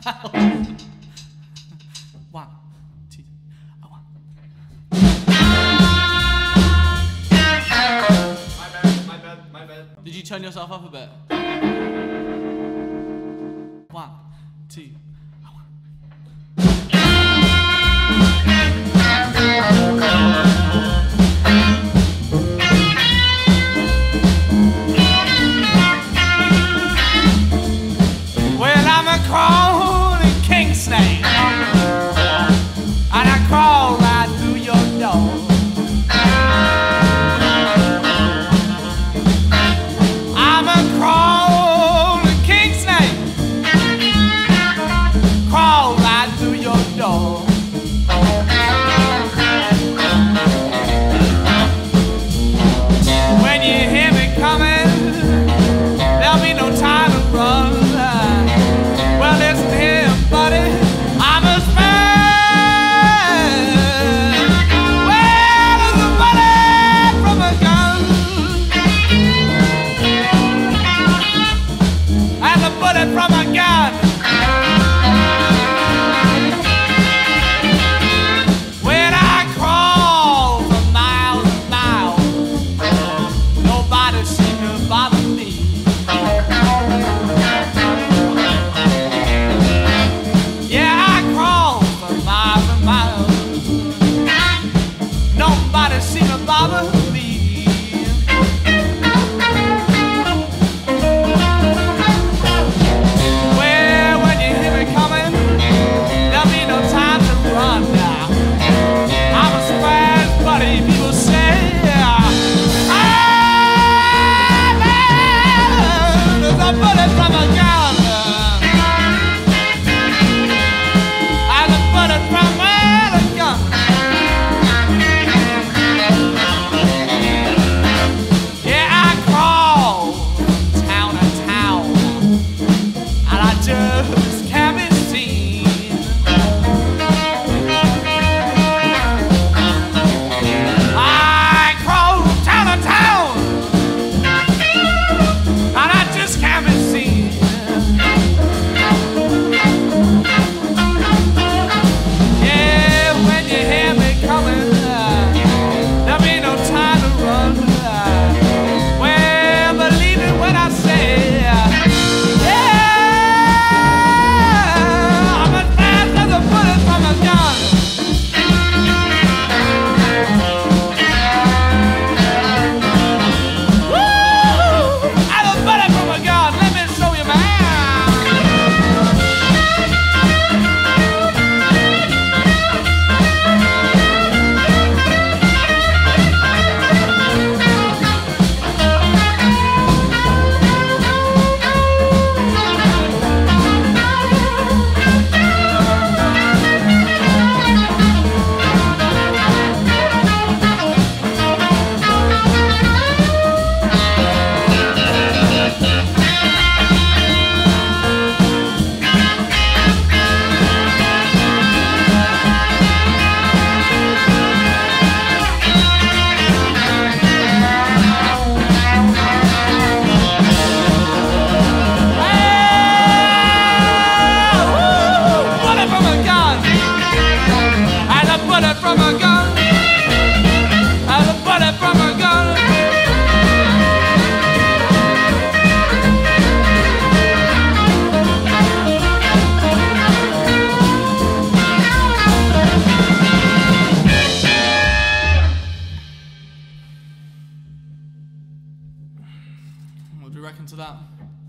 One, two, one. My bad. Did you turn yourself up a bit? One, two, one. Well, I'm a crawling king snake, and I crawl right through your door. I'm a crawling king snake, crawl right through your door. When you hear me coming, there'll be no time to run. Well, listen here, buddy, I'm a spy. Well, there's a bullet from a gun, and a bullet from a gun. When I crawl for miles and miles, nobody seems to bother me. Yeah, I crawl for miles and miles, nobody seems to bother me. Well, when you hear me coming, there'll be no time to run now. I'm a surprise buddy, people say. There's a bullet from a gun, and a bullet from a gun. Yeah, I crawl town to town, and I just can't be seen. I crawl town to town, and I just can't be seen. Yeah, when you hear me coming, there'll be no time to run. Well, believe it when I say, yeah, I'm as fast as a bullet from a gun. Woo! I'm a bullet from a gun. Let me show you, man. Bullet from a gun, and a bullet from a gun, and a bullet from a gun. What do you reckon to that?